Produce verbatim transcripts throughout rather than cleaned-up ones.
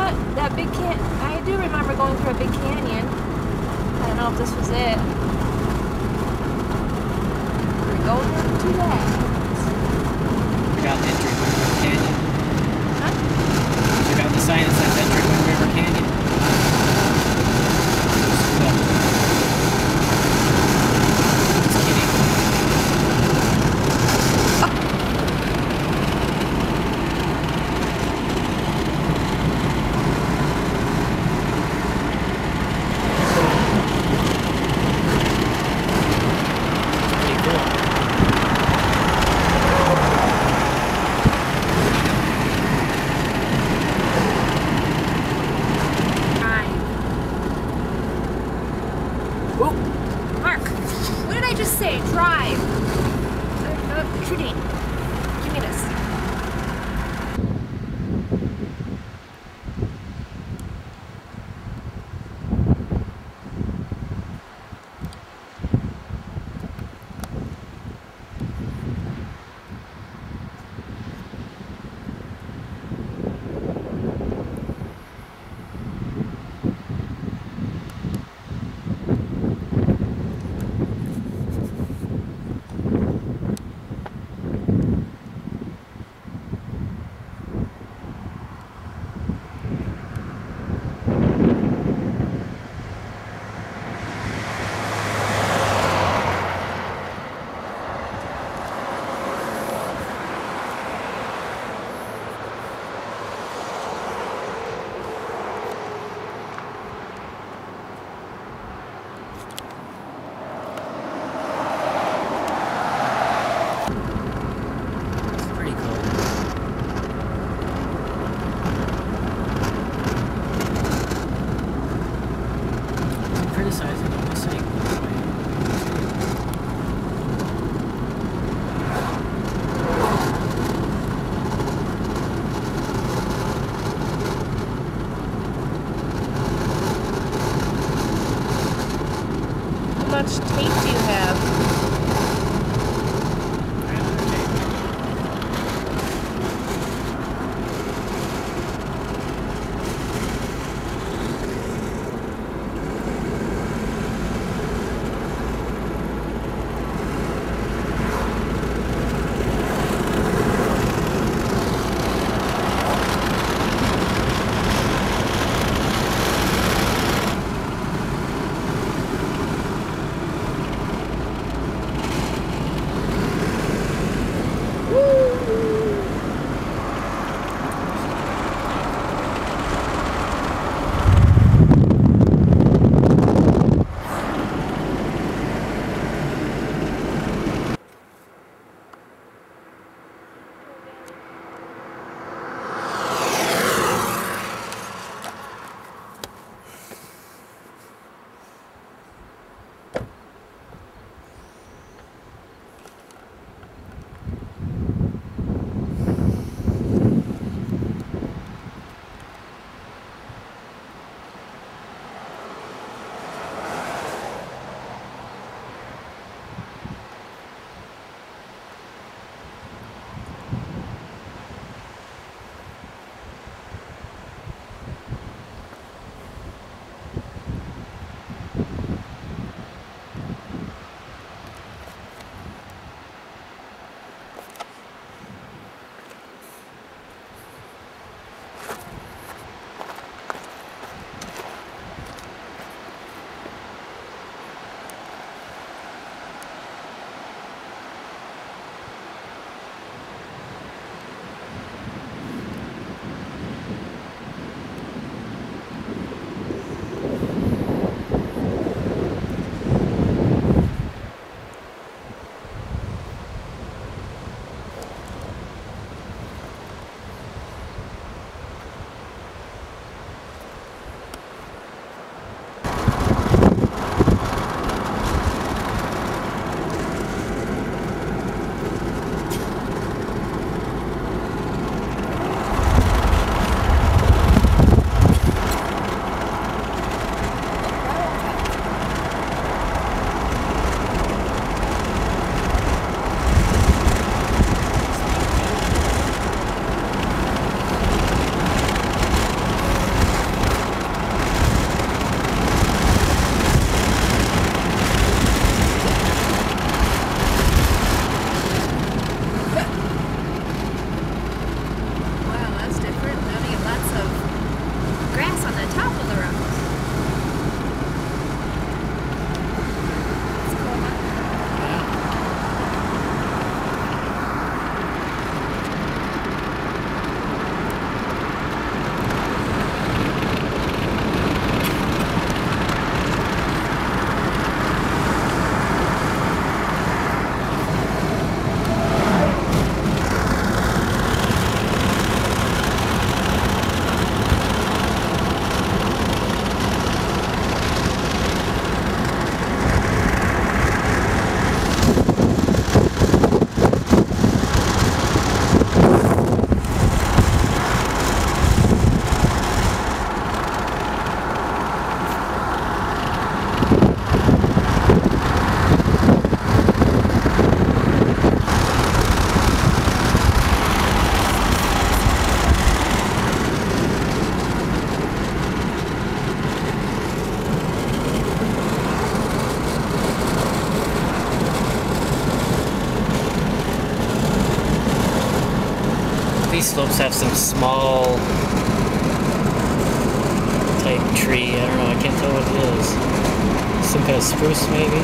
that that big can. I do remember going through a big canyon. I don't know if this was it. We're going into that. Check out entry Wind River Canyon. Huh? Check out the sign that says entry Wind River Canyon. Just kidding. Pretty cool. these slopes have some small type tree. I don't know, I can't tell what it is. Some kind of spruce maybe?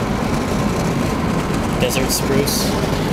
Desert spruce.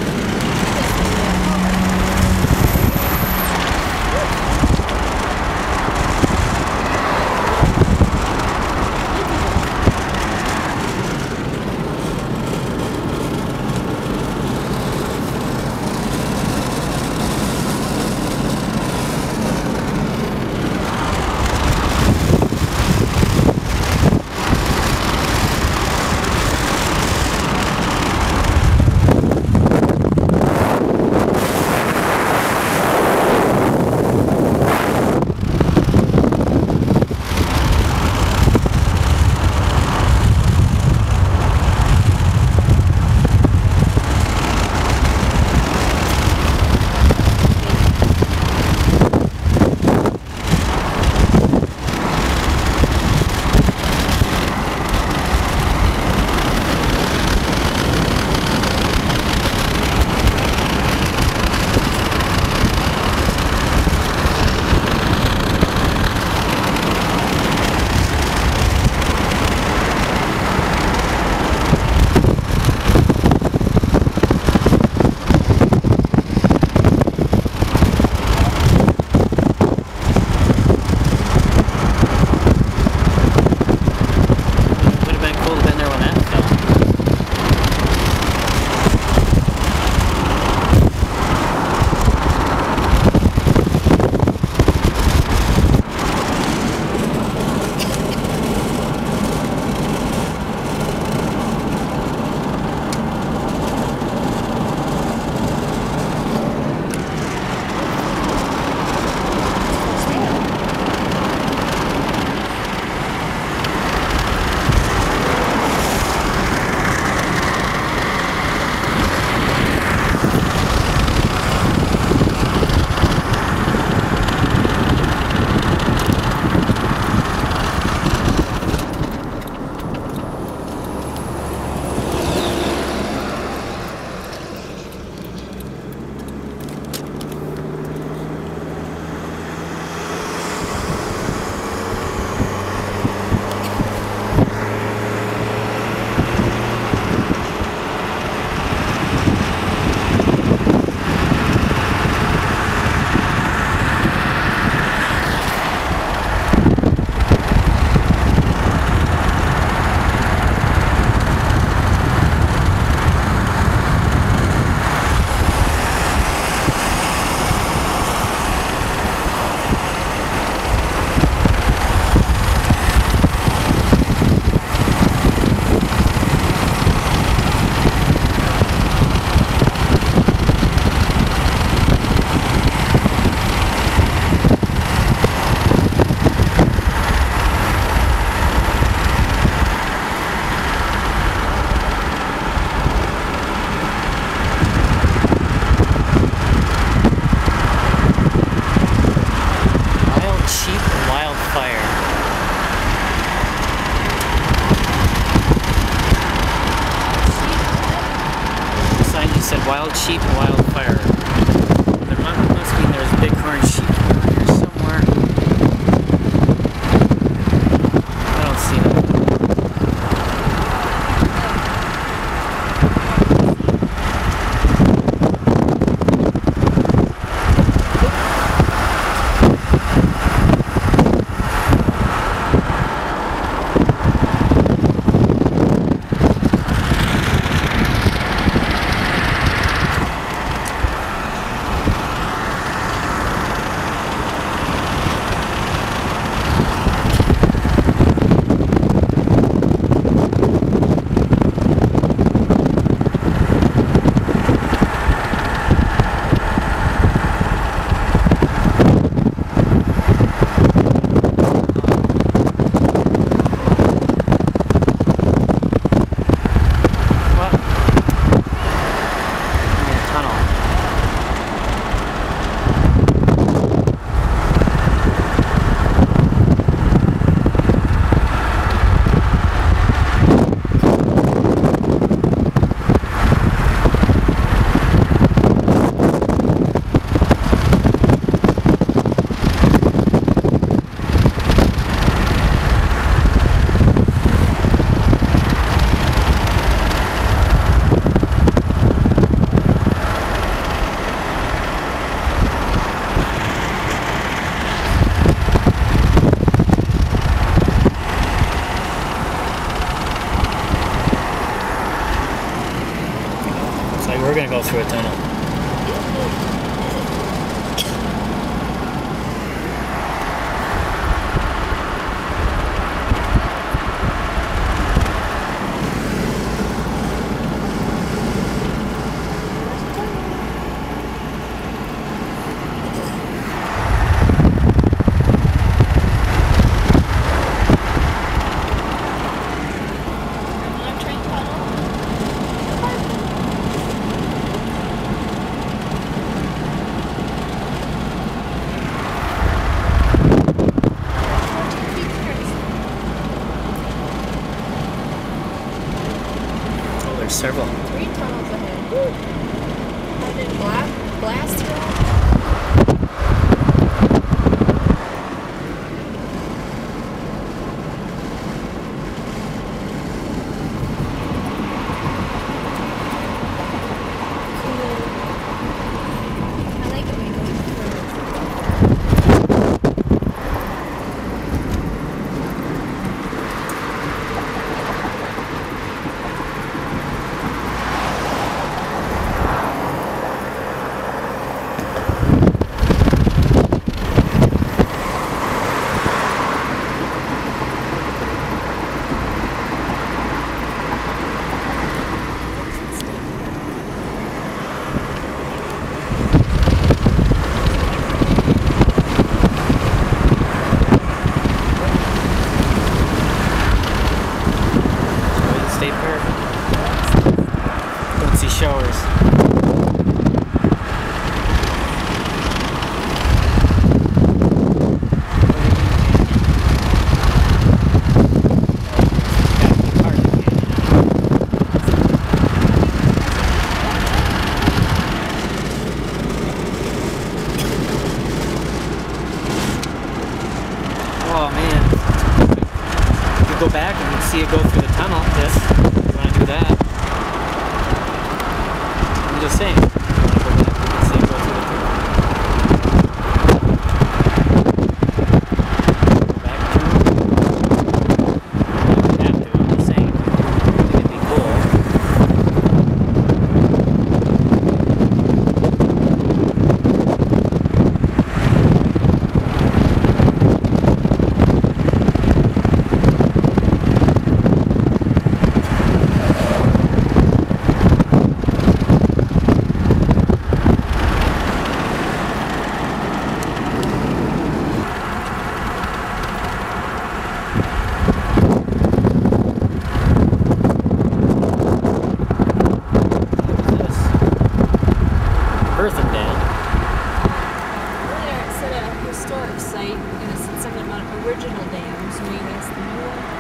Wild sheep and wildfire. There must, must mean there's bighorn sheep around here somewhere. I don't see them. several. Three tunnels ahead. Woo! I did blast, blast through. Showers. Oh man. You go back and you can see it go through the tunnel. Yes, you want to do that. I'm just saying. You want to go back, you can see it go through the tunnel. Go back through. You don't have to, I'm just saying. I think it'd be cool. Earthendale. Earlier it said a historic site, and it said something about original dams. Maybe that's the new one.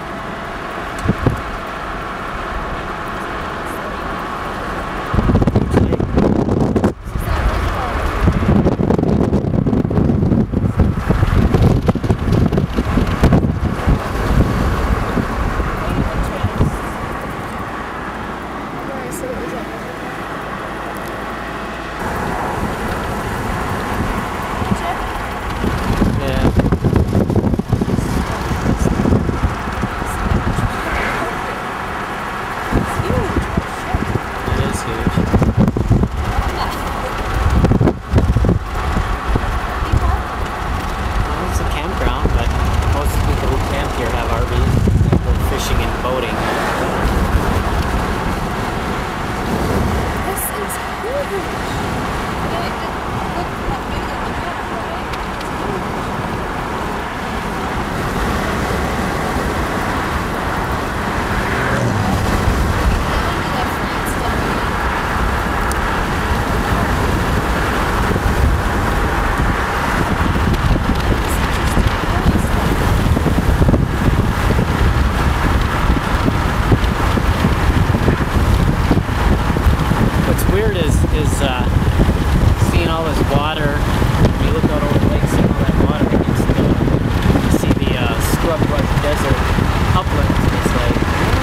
Weird is is uh, seeing all this water. When you look out over the lake, seeing all that water, and you still you see the uh, scrub brush desert uplands. It's like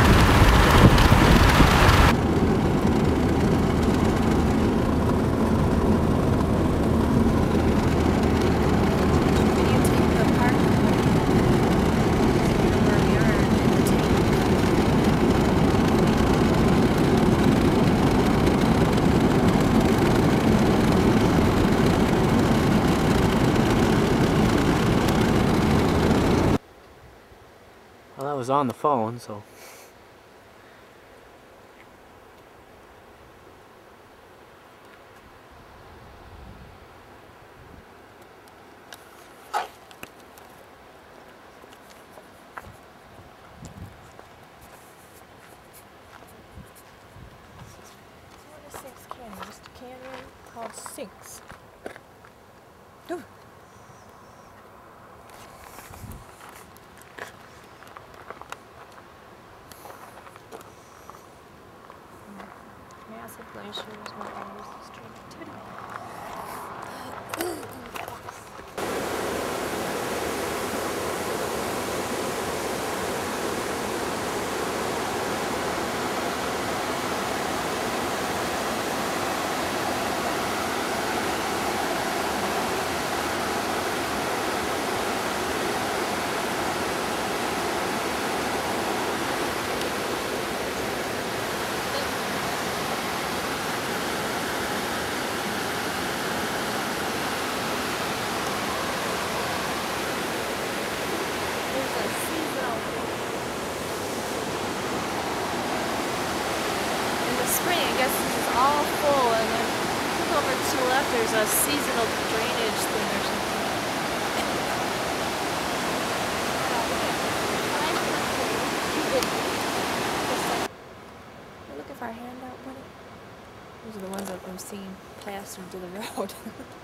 Can you take the park? Where we are in the tank. well, that was on the phone, so. Six Canyon, just a canyon called Sinks. glaciers or waters of stream activity. Spring, I guess this is all full, and then look over to the left, there's a seasonal drainage thing or something. Look if our handout put it. Those are the ones that I'm seeing pass into the road.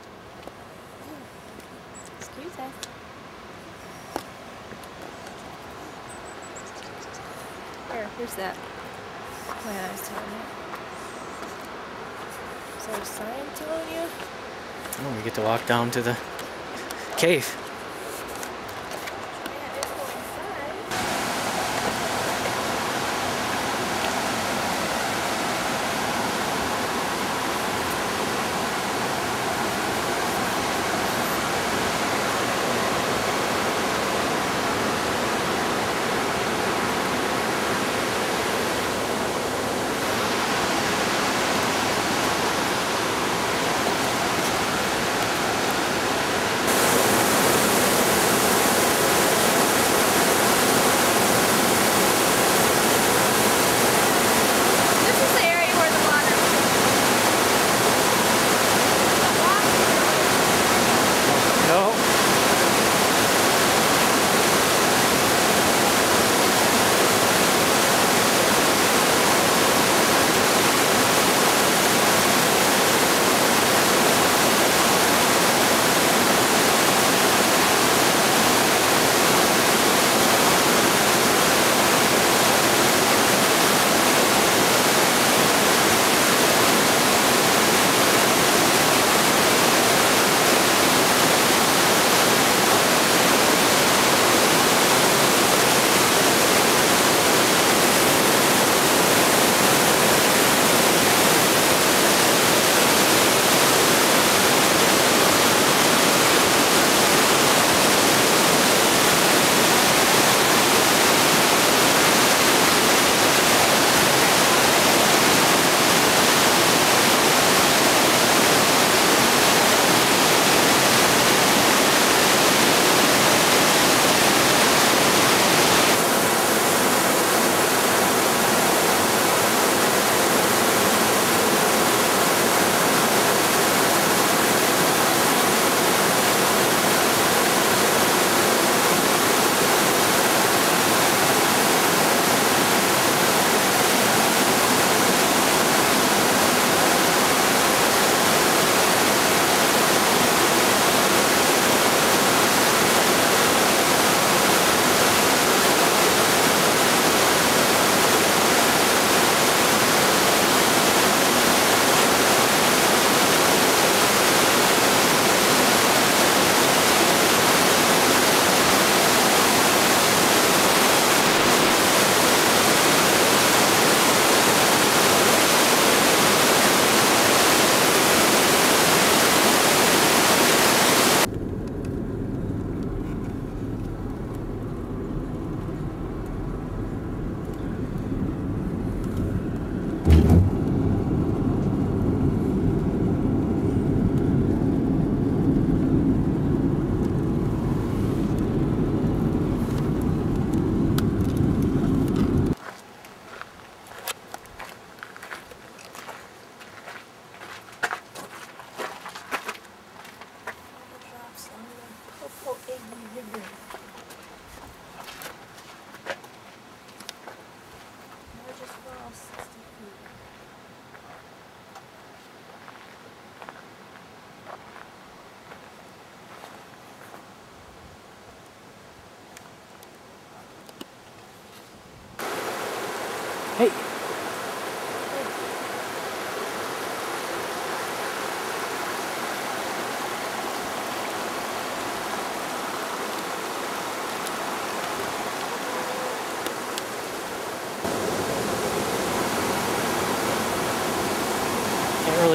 Excuse us. Here, here's that plan I was telling you. Is there a sign telling you? Oh, we get to walk down to the cave.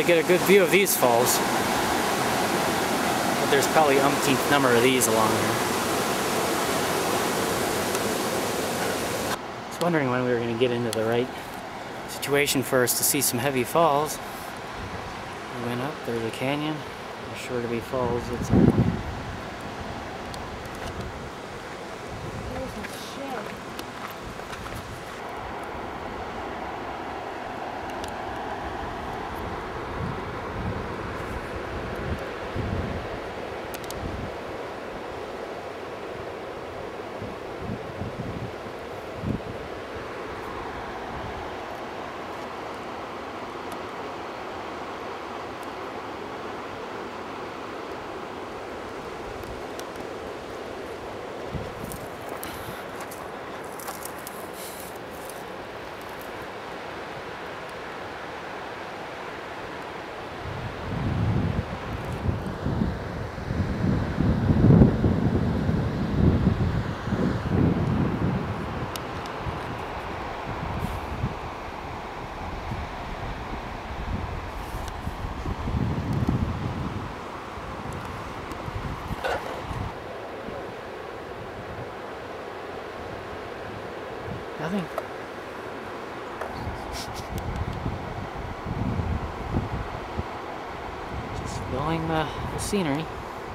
really get a good view of these falls. But there's probably umpteenth number of these along here. I was wondering when we were going to get into the right situation for us to see some heavy falls. We went up, there's a canyon. There's sure to be falls at some point. Nothing. Just filling the, the scenery.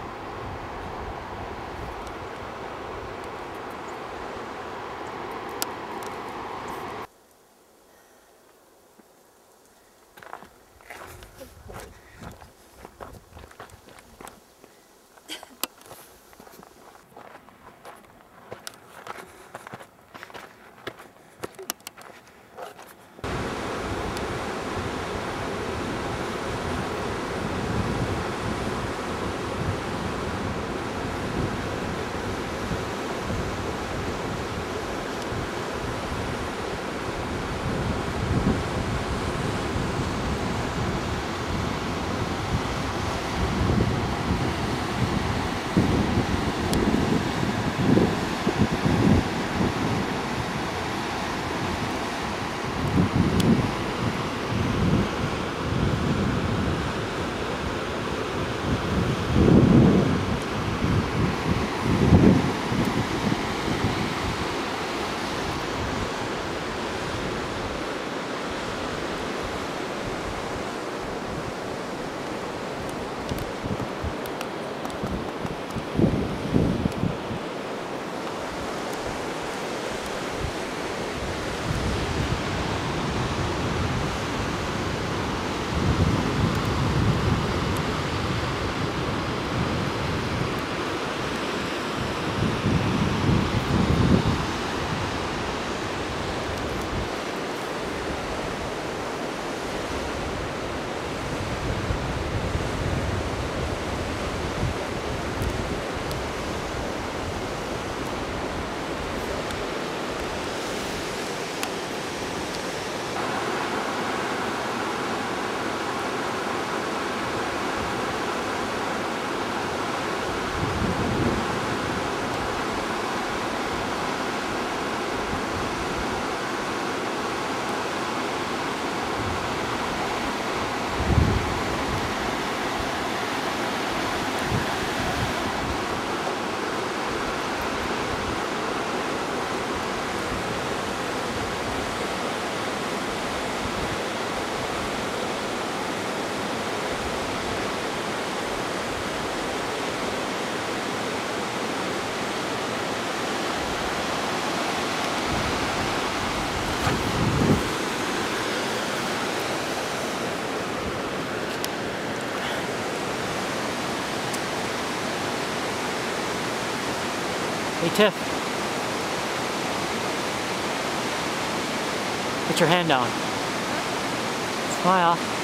Hey Tiff, put your hand down. Smile.